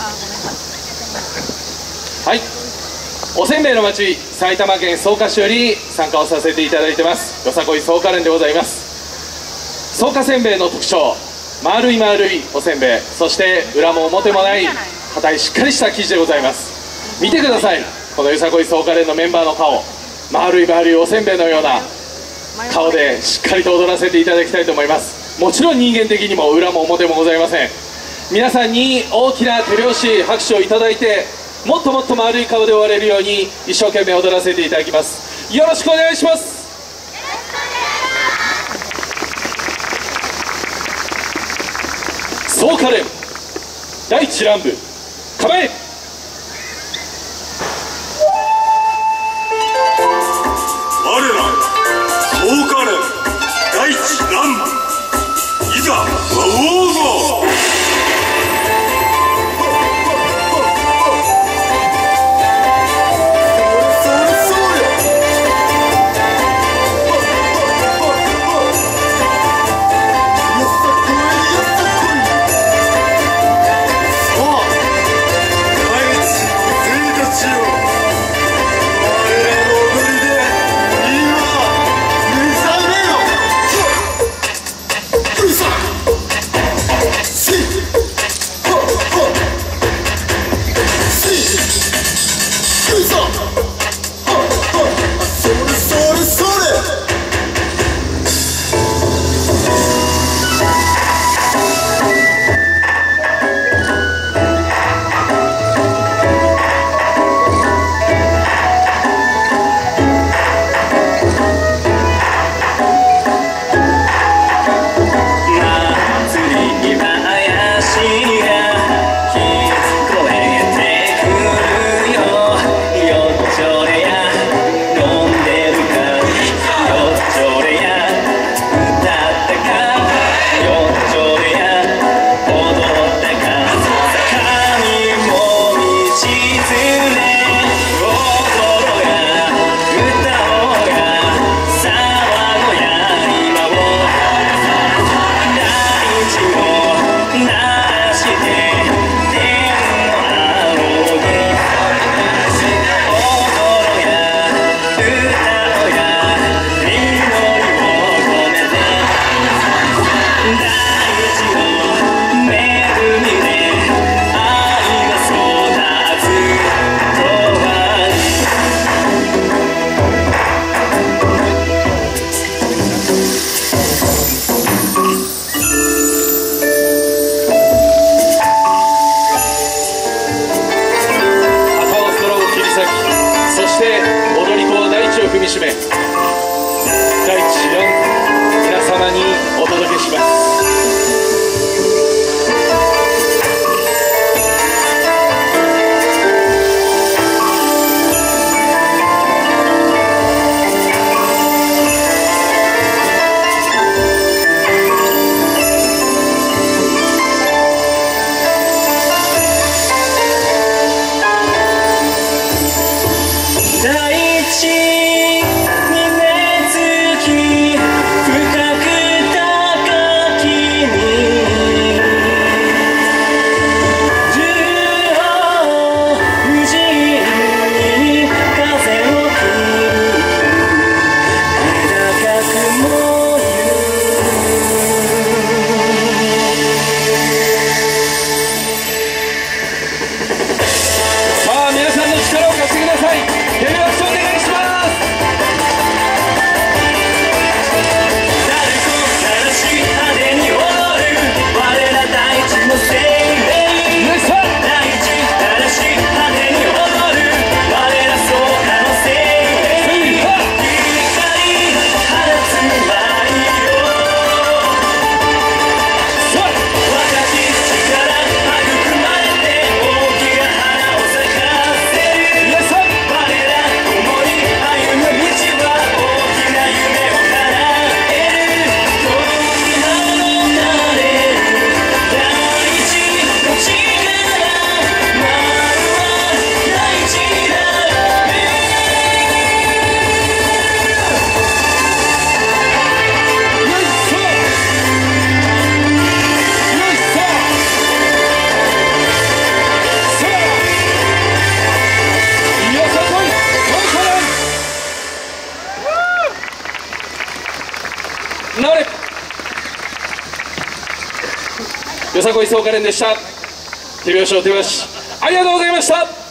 はい、おせんべいの町埼玉県草加市より参加をさせていただいてますよさこい草加連でございます。草加せんべいの特徴、丸い丸いおせんべい、そして裏も表もない硬いしっかりした生地でございます。見てください、このよさこい草加連のメンバーの顔、丸い丸いおせんべいのような顔でしっかりと踊らせていただきたいと思います。もちろん人間的にも裏も表もございません。皆さんに大きな手拍子拍手をいただいて、もっともっと丸い顔で終われるように一生懸命踊らせていただきます。よろしくお願いします。草加連第1乱舞構え。 我ら草加連第1乱舞いざ舞おうぞ。 よさこい草加連でした。手拍子を手拍子ありがとうございました。